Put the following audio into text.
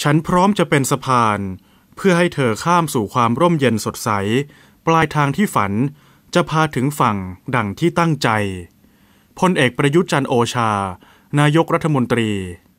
ฉันพร้อมจะเป็นสะพานเพื่อให้เธอข้ามสู่ความร่มเย็นสดใสปลายทางที่ฝันจะพาถึงฝั่งดั่งที่ตั้งใจพลเอกประยุทธ์จันทร์โอชานายกรัฐมนตรี